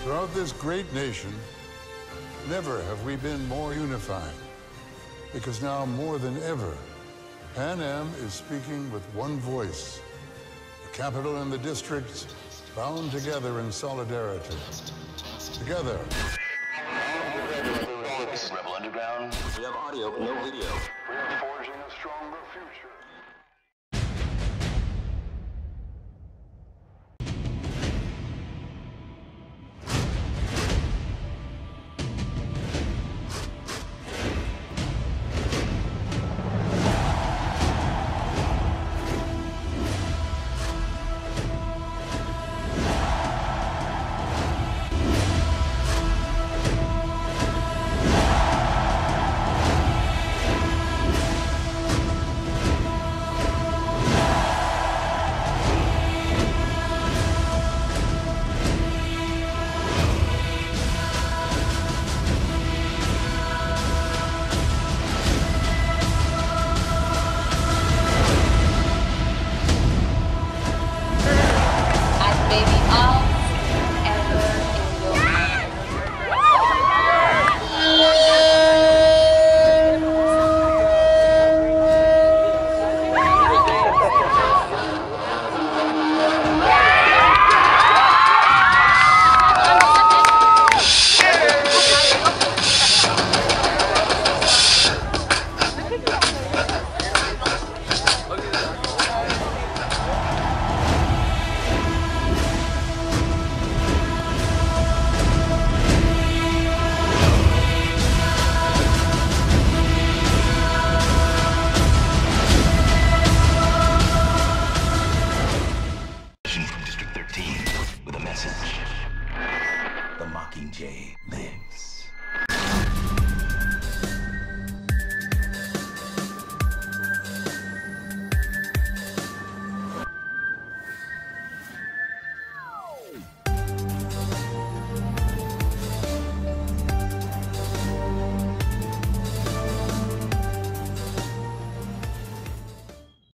Throughout this great nation, never have we been more unified. Because now more than ever, Pan Am is speaking with one voice. The capital and the districts bound together in solidarity. Together. This is Rebel Underground. We have audio, but no video. We are forging a stronger future.